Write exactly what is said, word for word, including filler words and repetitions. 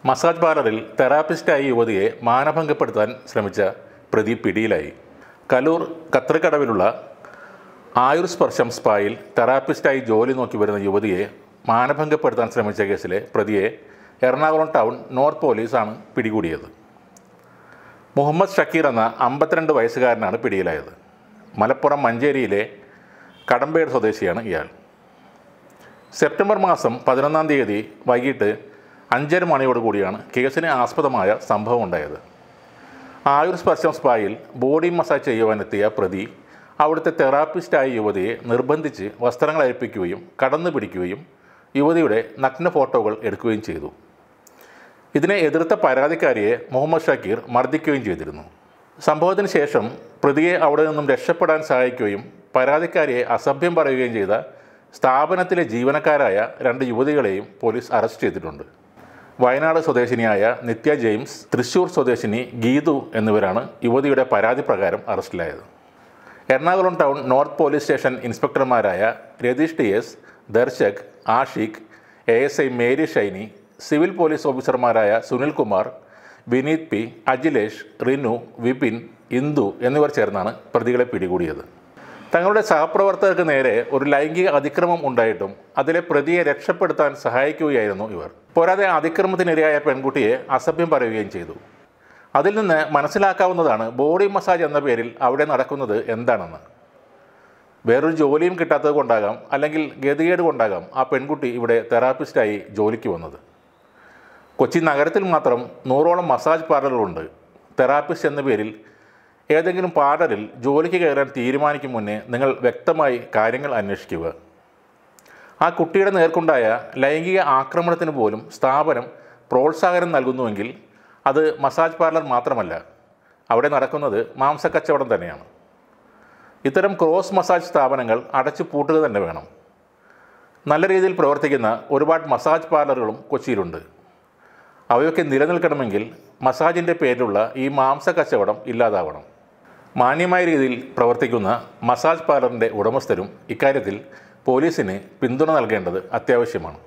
Massage പാർലറിൽ തെറാപ്പിസ്റ്റായി യുവതിയെ മാനഭംഗപ്പെടുത്താൻ ശ്രമിച്ച പ്രതി പിടിയിലായി. കലൂർ കത്രിക്കടവിലുള്ള ആയുർസ്പർശം സ്പായിൽ തെറാപ്പിസ്റ്റായി ജോലി നോക്കി വരുന്ന യുവതിയെ മാനഭംഗപ്പെടുത്താൻ ശ്രമിച്ച കേസിലെ പ്രതിയെ എറണാകുളം ടൗൺ നോർത്ത് പോലീസാണ് പിടികൂടിയത്. മുഹമ്മദ് ഷക്കീർ എന്ന അമ്പത്തിരണ്ട് വയസ്സുകാരനാണ് പിടിയിലായത്. മലപ്പുറം മഞ്ചേരിയിലെ കടമ്പേട് സ്വദേശിയാണ് ഇയാൾ. സെപ്റ്റംബർ മാസം പതിനൊന്നാം തീയതി വൈകിട്ട് അഞ്ചര മണിയോടുകൂടിയാണ് കേസിന് ആസ്പദമായ സംഭവം ഉണ്ടായത്. ആയുർസ്പർശം സ്പായിൽ ബോഡി മസാജ് ചെയ്യുവാനെത്തിയ പ്രതി അവിടുത്തെ തെറാപ്പിസ്റ്റായ യുവതിയെ നിർബന്ധിച്ച് വസ്ത്രങ്ങൾ അഴിപ്പിക്കുകയും കടന്നു പിടിക്കുകയും യുവതിയുടെ നഗ്ന ഫോട്ടോകൾ എടുക്കുകയും ചെയ്തു. ഇതിനെ എതിർത്ത പരാതിക്കാരിയെ മുഹമ്മദ് ഷക്കീർ മർദ്ദിക്കുകയും ചെയ്തിരുന്നു. സംഭവത്തിന് ശേഷം പ്രതിയെ അവിടെ നിന്നും രക്ഷപ്പെടാൻ സഹായിക്കുകയും പരാതിക്കാരിയെ അസഭ്യം പറയുകയും ചെയ്ത സ്ഥാപനത്തിലെ ജീവനക്കാരായ രണ്ട് യുവതികളെയും പോലീസ് അറസ്റ്റ് ചെയ്തിട്ടുണ്ട്. വയനാട് സ്വദേശിനിയായ നിത്യ ജെയിംസ്, തൃശ്ശൂർ സ്വദേശിനി ഗീതു എന്നിവരാണ് യുവതിയുടെ പരാതി പ്രകാരം അറസ്റ്റിലായത്. Ernakulam town north police station ഇൻസ്പെക്ടർമാരായ Ratheesh T S, Darshak, Ashiq, A S I Mary Shiny, civil police ഓഫീസർമാരായ സുനിൽകുമാർ, വിനീത് പി, അജിലേഷ്, റിനു, വിപിൻ, ഇന്ദു എന്നിവർ ചേർന്നാണ് പ്രതികളെ പിടികൂടിയത്. തങ്ങളുടെ സഹപ്രവർത്തകർക്ക് നേരെ ഒരു ലൈംഗിക അതിക്രമം ഉണ്ടായിട്ടും അതിലെ പ്രതിയെ രക്ഷപ്പെടുത്താൻ സഹായിക്കുകയായിരുന്നു ഇവർ. പോരാതെ അതിക്രമത്തിനിരയായ പെൺകുട്ടിയെ അസഭ്യം പറയുകയും ചെയ്തു. അതിൽ നിന്ന് മനസ്സിലാക്കാവുന്നതാണ് ബോഡി മസാജ് എന്ന പേരിൽ അവിടെ നടക്കുന്നത് എന്താണെന്ന്. വേറൊരു ജോലിയും കിട്ടാത്തത് കൊണ്ടാകാം, അല്ലെങ്കിൽ ഗതികേട് കൊണ്ടാകാം ആ പെൺകുട്ടി ഇവിടെ തെറാപ്പിസ്റ്റായി ജോലിക്ക് വന്നത്. കൊച്ചി നഗരത്തിൽ മാത്രം നൂറോളം മസാജ് പാർലറുകളുണ്ട്. തെറാപ്പിസ്റ്റ് എന്ന പേരിൽ ഏതെങ്കിലും പാർലറിൽ ജോലിക്ക് കയറാൻ തീരുമാനിക്കും മുന്നേ നിങ്ങൾ വ്യക്തമായി കാര്യങ്ങൾ അന്വേഷിക്കുക. ആ കുട്ടിയുടെ നേർക്കുണ്ടായ ലൈംഗിക ആക്രമണത്തിന് പോലും സ്ഥാപനം പ്രോത്സാഹനം നൽകുന്നുവെങ്കിൽ അത് മസാജ് പാർലർ മാത്രമല്ല, അവിടെ നടക്കുന്നത് മാംസക്കച്ചവടം തന്നെയാണ്. ഇത്തരം ക്രോസ് മസാജ് സ്ഥാപനങ്ങൾ അടച്ചു പൂട്ടുക തന്നെ വേണം. നല്ല രീതിയിൽ പ്രവർത്തിക്കുന്ന ഒരുപാട് മസാജ് പാർലറുകളും കൊച്ചിയിലുണ്ട്. അവയൊക്കെ നിലനിൽക്കണമെങ്കിൽ മസാജിൻ്റെ പേരിലുള്ള ഈ മാംസക്കച്ചവടം ഇല്ലാതാവണം. മാന്യമായ രീതിയിൽ പ്രവർത്തിക്കുന്ന മസാജ് പാർലറിൻ്റെ ഉടമസ്ഥരും ഇക്കാര്യത്തിൽ പോലീസിന് പിന്തുണ നൽകേണ്ടത് അത്യാവശ്യമാണ്.